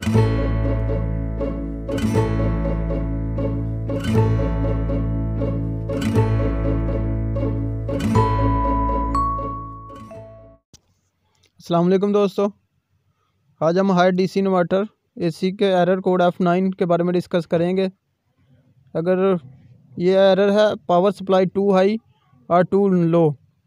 अस्सलाम वालेकुम दोस्तों, आज हम हाई डीसी इन्वर्टर एसी के एरर कोड F9 के बारे में डिस्कस करेंगे। अगर ये एरर है पावर सप्लाई टू हाई और टू लो,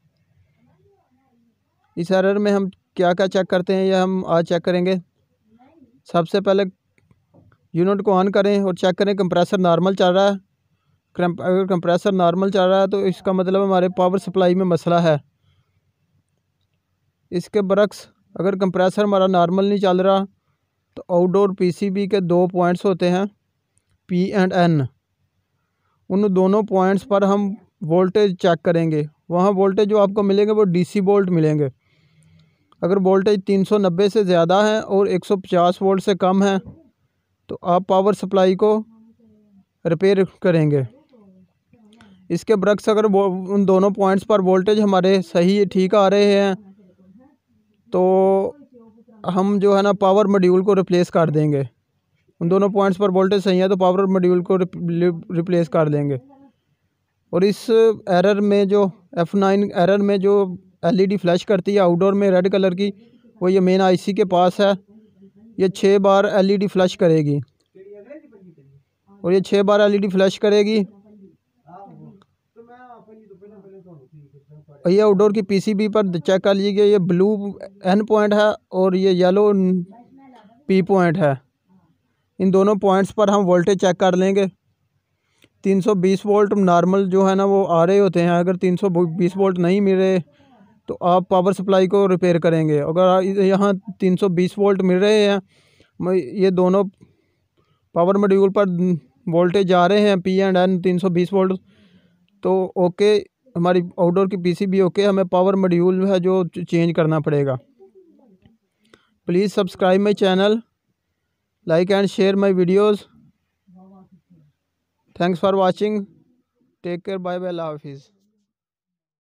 इस एरर में हम क्या क्या चेक करते हैं यह हम आज चेक करेंगे। सबसे पहले यूनिट को ऑन करें और चेक करें कंप्रेसर नॉर्मल चल रहा है। अगर कंप्रेसर नॉर्मल चल रहा है तो इसका मतलब हमारे पावर सप्लाई में मसला है। इसके बरक्स अगर कंप्रेसर हमारा नॉर्मल नहीं चल रहा तो आउटडोर पीसीबी के दो पॉइंट्स होते हैं P एंड N, उन दोनों पॉइंट्स पर हम वोल्टेज चेक करेंगे। वहाँ वोल्टेज जो आपको मिलेंगे वो डीसी वोल्ट मिलेंगे। अगर वोल्टेज 390 से ज़्यादा है और 150 वोल्ट से कम है तो आप पावर सप्लाई को रिपेयर करेंगे। इसके बरक्स अगर उन दोनों पॉइंट्स पर वोल्टेज हमारे सही ठीक आ रहे हैं तो हम जो है ना पावर मॉड्यूल को रिप्लेस कर देंगे। उन दोनों पॉइंट्स पर वोल्टेज सही है तो पावर मॉड्यूल को रिप्लेस कर देंगे। और इस एरर में जो F9 एरर में जो LED फ्लैश करती है आउटडोर में रेड कलर की, वो ये मेन IC के पास है। ये 6 बार LED फ्लैश करेगी और ये 6 बार LED फ्लैश करेगी। ये आउटडोर की PCB पर चेक कर लीजिए, ये ब्लू N पॉइंट है और ये येलो P पॉइंट है। इन दोनों पॉइंट्स पर हम वोल्टेज चेक कर लेंगे। 320 वोल्ट नॉर्मल जो है ना वो आ रहे होते हैं। अगर 320 वोल्ट नहीं मिल रहे तो आप पावर सप्लाई को रिपेयर करेंगे। अगर यहाँ 320 वोल्ट मिल रहे हैं, ये दोनों पावर मॉड्यूल पर वोल्टेज आ रहे हैं P एंड N 320 वोल्ट, तो ओके, हमारी आउटडोर की PCB ओके, हमें पावर मॉड्यूल है जो चेंज करना पड़ेगा। Please subscribe my channel, like and share my videos. Thanks for watching, take care, bye bye, अल्लाह हाफिज़।